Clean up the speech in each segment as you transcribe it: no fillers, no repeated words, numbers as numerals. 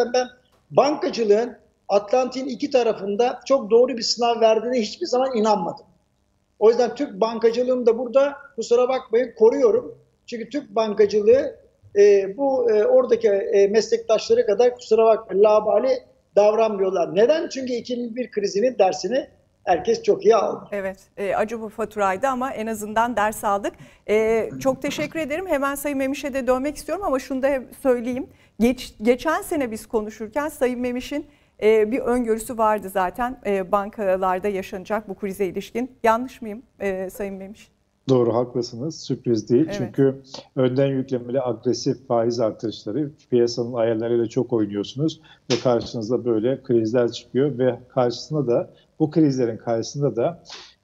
yüzden ben bankacılığın Atlantik'in iki tarafında çok doğru bir sınav verdiğine hiçbir zaman inanmadım. O yüzden Türk bankacılığını da burada kusura bakmayın koruyorum. Çünkü Türk bankacılığı oradaki meslektaşları kadar kusura bakmayın labali davranmıyorlar. Neden? Çünkü 2001 krizinin dersini herkes çok iyi aldı. Evet, acı bu faturaydı ama en azından ders aldık. Çok teşekkür ederim. Hemen Sayın Memiş'e de dönmek istiyorum ama şunu da söyleyeyim. Geçen sene biz konuşurken Sayın Memiş'in bir öngörüsü vardı zaten bankalarda yaşanacak bu krize ilişkin. Yanlış mıyım Sayın Memiş? Doğru, haklısınız. Sürpriz değil. Evet. Çünkü önden yüklemeli agresif faiz artırışları, piyasanın ayarlarıyla çok oynuyorsunuz ve karşınızda böyle krizler çıkıyor ve karşısında da bu krizlerin karşısında da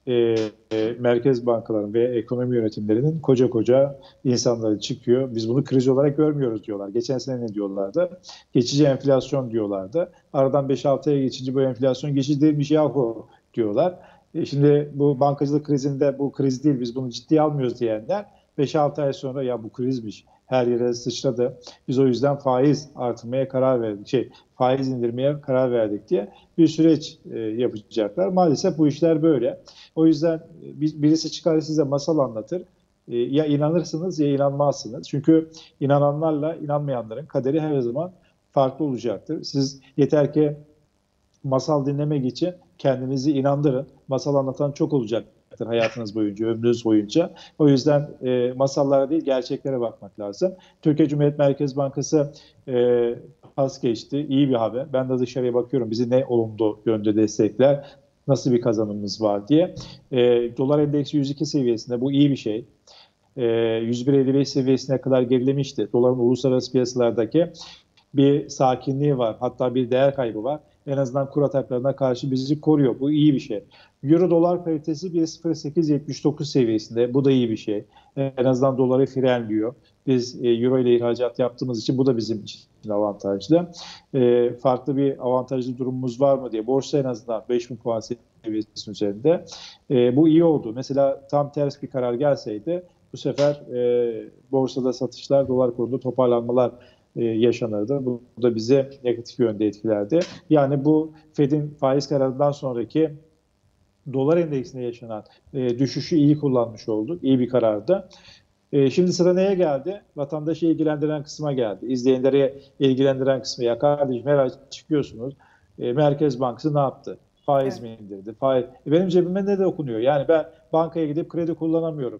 merkez bankaların ve ekonomi yönetimlerinin koca koca insanları çıkıyor. Biz bunu kriz olarak görmüyoruz diyorlar. Geçen sene ne diyorlardı? Geçici enflasyon diyorlardı. Aradan 5-6 ay geçince bu enflasyon geçici değilmiş yahu diyorlar. Şimdi bu bankacılık krizinde bu kriz değil, biz bunu ciddiye almıyoruz diyenler 5-6 ay sonra ya bu krizmiş, her yere sıçradı, biz o yüzden faiz artırmaya karar verdik, faiz indirmeye karar verdik diye bir süreç yapacaklar. Maalesef bu işler böyle. O yüzden birisi çıkar size masal anlatır. Ya inanırsınız ya inanmazsınız. Çünkü inananlarla inanmayanların kaderi her zaman farklı olacaktır. Siz yeter ki masal dinlemek için kendinizi inandırın. Masal anlatan çok olacaktır hayatınız boyunca, ömrünüz boyunca. O yüzden masallara değil gerçeklere bakmak lazım. Türkiye Cumhuriyet Merkez Bankası pas geçti. İyi bir haber. Ben de dışarıya bakıyorum. Bizi ne olumlu yönde destekler, nasıl bir kazanımımız var diye. Dolar endeksi 102 seviyesinde, bu iyi bir şey. 101.55 seviyesine kadar gerilemişti. Doların uluslararası piyasalardaki bir sakinliği var. Hatta bir değer kaybı var. En azından kur ataklarına karşı bizi koruyor. Bu iyi bir şey. Euro dolar paritesi 1.0879 seviyesinde. Bu da iyi bir şey. En azından doları frenliyor. Biz euro ile ihracat yaptığımız için bu da bizim için avantajlı. Farklı bir avantajlı durumumuz var mı diye. Borsa en azından 5.000 puan seviyesinin üzerinde. Bu iyi oldu. Mesela tam ters bir karar gelseydi bu sefer borsada satışlar, dolar kurunda toparlanmalar yaşanırdı. Bu da bize negatif yönde etkilerdi. Yani bu Fed'in faiz kararından sonraki dolar endeksinde yaşanan düşüşü iyi kullanmış olduk. İyi bir karardı. Şimdi sıra neye geldi? Vatandaşı ilgilendiren kısma geldi. İzleyenleri ilgilendiren kısmı. Ya kardeşim her ay çıkıyorsunuz. Merkez Bankası ne yaptı? Faiz mi indirdi? Faiz. Benim cebime ne de okunuyor? Yani ben bankaya gidip kredi kullanamıyorum.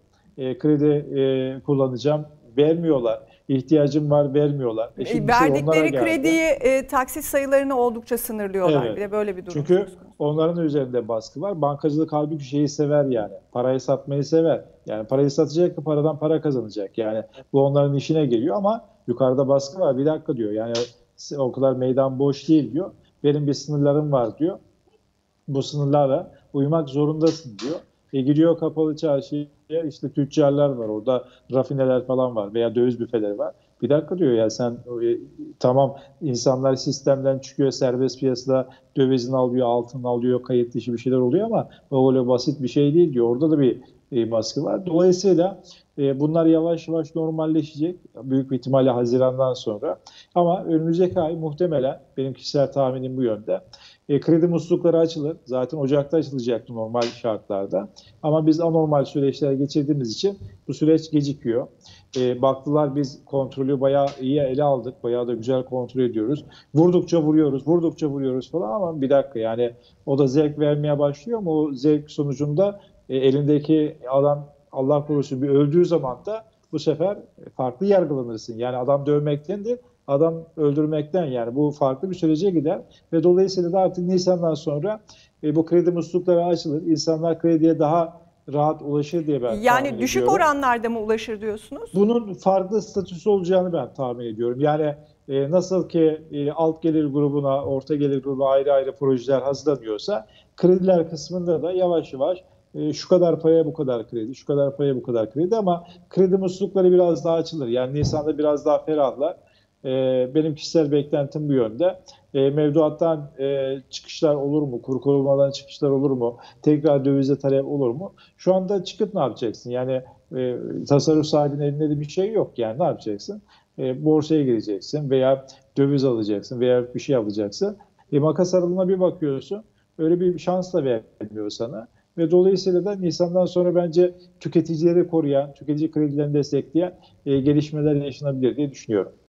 Kredi kullanacağım. Vermiyorlar. İhtiyacım var, vermiyorlar. Şimdi verdikleri krediyi taksit sayılarını oldukça sınırlıyorlar. Evet. Bir de böyle bir durum. Çünkü onların üzerinde baskı var. Bankacılık halbuki şeyi sever yani. Parayı satmayı sever. Yani parayı satacak ki paradan para kazanacak. Yani bu onların işine geliyor ama yukarıda baskı var. Bir dakika diyor. Yani o kadar meydan boş değil diyor. Benim bir sınırlarım var diyor. Bu sınırlara uymak zorundasın diyor. Gidiyor kapalı çarşıya, işte tüccarlar var orada, rafineler falan var veya döviz büfeleri var. Bir dakika diyor ya sen tamam, insanlar sistemden çıkıyor, serbest piyasada dövizini alıyor, altın alıyor, kayıt dışı bir şeyler oluyor ama o öyle basit bir şey değil diyor. Orada da bir baskı var. Dolayısıyla bunlar yavaş yavaş normalleşecek. Büyük bir ihtimalle Haziran'dan sonra. Ama önümüzdeki ay muhtemelen benim kişisel tahminim bu yönde. Kredi muslukları açılır. Zaten Ocak'ta açılacaktı normal şartlarda. Ama biz anormal süreçler geçirdiğimiz için bu süreç gecikiyor. Baktılar biz kontrolü bayağı iyi ele aldık. Bayağı da güzel kontrol ediyoruz. Vurdukça vuruyoruz, vurdukça vuruyoruz falan ama bir dakika yani o da zevk vermeye başlıyor ama o zevk sonucunda elindeki adam Allah korusun bir öldüğü zaman da bu sefer farklı yargılanırsın. Yani adam dövmekten değil, adam öldürmekten, yani bu farklı bir sürece gider ve dolayısıyla da artık Nisan'dan sonra bu kredi muslukları açılır. İnsanlar krediye daha rahat ulaşır diye ben tahmin ediyorum. Yani düşük oranlarda mı ulaşır diyorsunuz? Bunun farklı statüsü olacağını ben tahmin ediyorum. Yani nasıl ki alt gelir grubuna, orta gelir grubuna ayrı ayrı projeler hazırlanıyorsa krediler kısmında da yavaş yavaş şu kadar paraya bu kadar kredi, şu kadar paraya bu kadar kredi ama kredi muslukları biraz daha açılır. Yani Nisan'da biraz daha ferahlar. Benim kişisel beklentim bu yönde. Mevduattan çıkışlar olur mu? Kur korumadan çıkışlar olur mu? Tekrar dövize talep olur mu? Şu anda çıkıp ne yapacaksın? Yani tasarruf sahibinin elinde de bir şey yok. Yani ne yapacaksın? borsaya gireceksin veya döviz alacaksın veya bir şey alacaksın. Makas aralığına bir bakıyorsun. Öyle bir şans da vermiyor sana. Ve dolayısıyla da Nisan'dan sonra bence tüketicileri koruyan, tüketici kredilerini destekleyen gelişmeler yaşanabilir diye düşünüyorum.